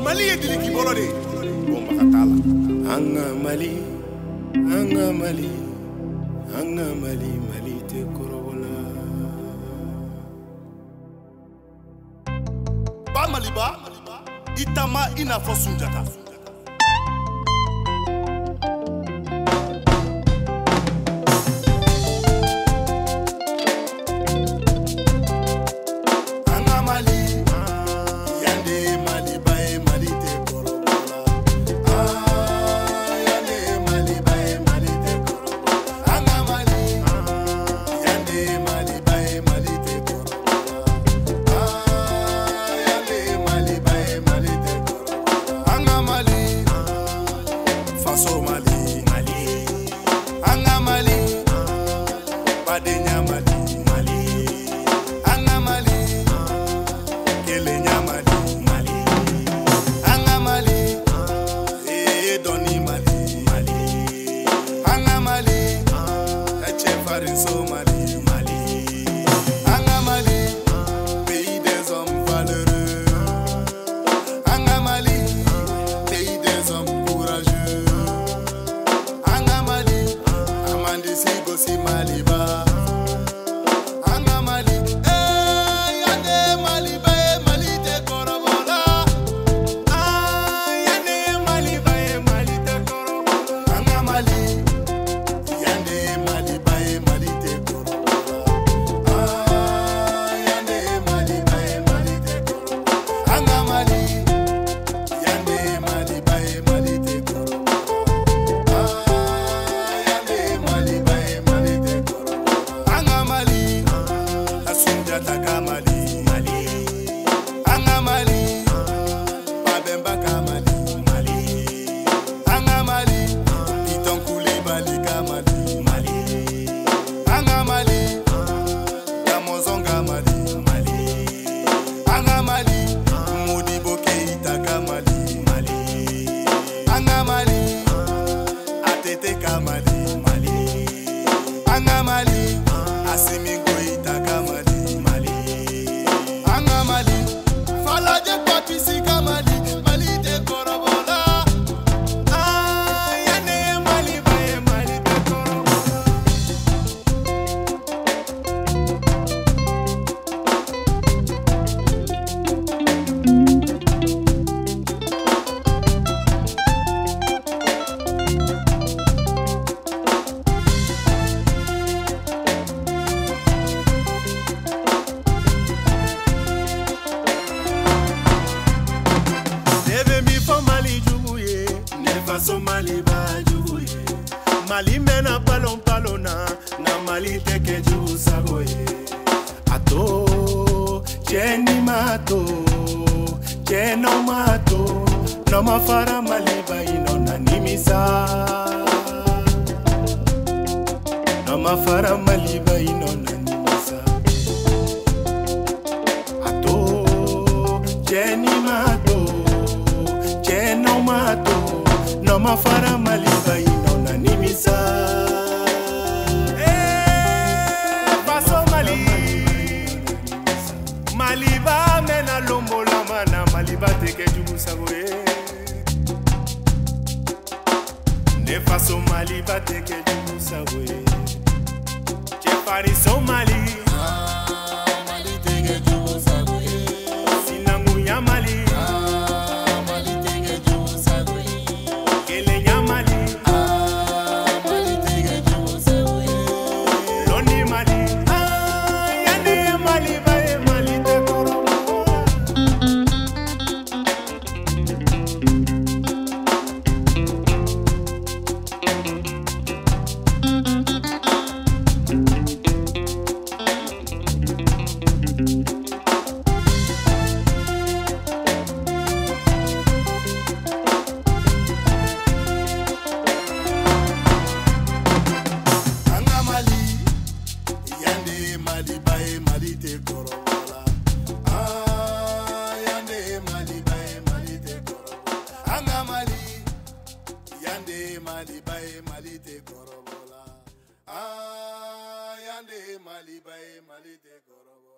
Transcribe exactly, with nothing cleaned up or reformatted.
Mali est dit qui bolode. Bon bakatala. Anga Mali, anga Mali, anga Mali, Mali te korobola. Ba Maliba, itama ina fosunjata. Somali, Mali, anga Mali, badenya Mali, Mali, anga Mali, kelenya Mali, Mali, anga Mali, eh doni Mali, Mali, anga Mali, eche farin Somali, Mali, anga Mali, pays des hommes valeureux, anga Mali, pays des hommes courageux. Si Maliba, anga Mali, eh yande Maliba, Mali te korobola. Ah yande Maliba, Mali te korobola. Anga Mali, yande Maliba, Mali te korobola. Ah yande Maliba, Mali te korobola. Anga Mali, yande Maliba, Mali te korobola. Taka Mali, Mali, anga Mali, babemba Mali, Mali, anga Mali, Piton Koulibaly Mali, Mali, anga Mali, Kamozonga Mali, Mali, anga Mali, Modibo Keïta Mali, Mali, anga Mali, Atete Mali, Mali, anga Mali, Assimi Goïta Mali. Somali ba juye Mali mena palon palona na Mali teke ju saboye ato cheni mato cheno mato no mafara Mali ba ino na nimisa no mafara Mali ba ino na nimisa ato cheni mato cheno mato no mafara Mali ba ino na nimisa. Eh, paso Mali, Mali ba mena lombo la mana Mali ba teke jugu sagoye. Ne faso Mali ba teke jugu sagoye. Che pari Somali. Mali teke jugu sagoye. Sinangu ya Mali. Mali bae Mali te korobola. Ah, yande Mali bae Mali te korobola.